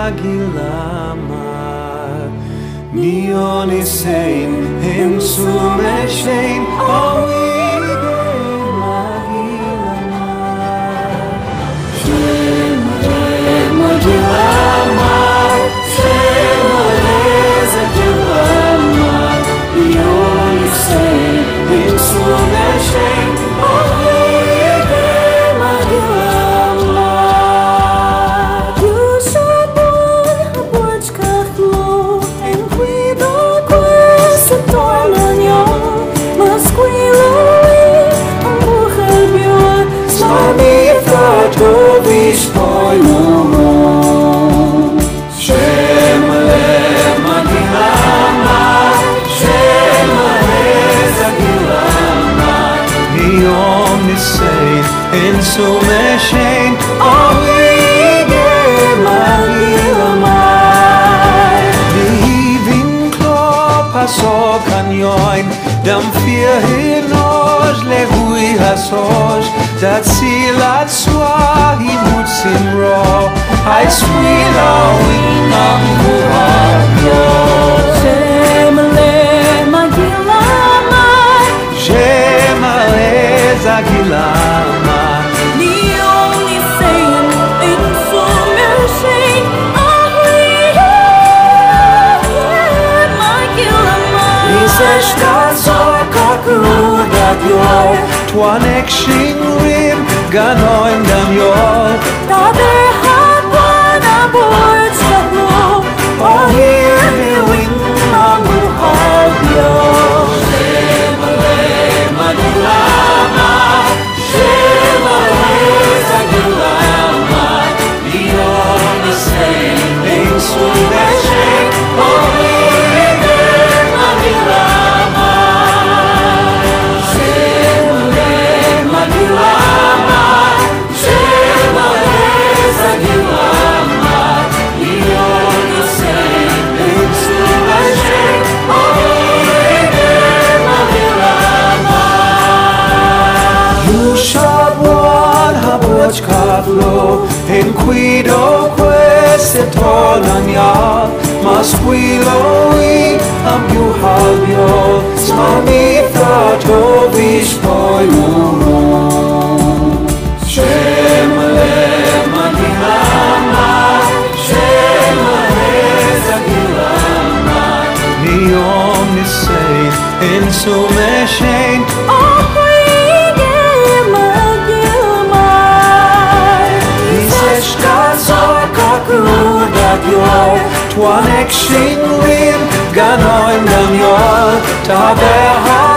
Agilama Nionisein Insumeshein Awigem Agilama Shema Agilama Shema Agilama Nionisein Insumeshein Awigem Agilama Insumeshein Awigem Agilamai Vivin klop hasog kanyoin Dam fir hinos lehui hasoj Dat silat swahi mutsim ro Hai swila winam guhagyo Shemalem Agilamai Shemalez Agilamai Twanek shingrim ganoim dam yol Dader hapon aboard shaklo Ohir viwin mamu hagyo Shemalem Agilama Shemalez Agilama Lion Yisrael Insumeshein Awigem Agilama En cuido queste tolania Masquiloi am you halbio Smami frato vispoi no Shemalem Agilama Shemalez Agilama Niom nisein Insumeshein Twanek shingrim ganoim dam yol Taber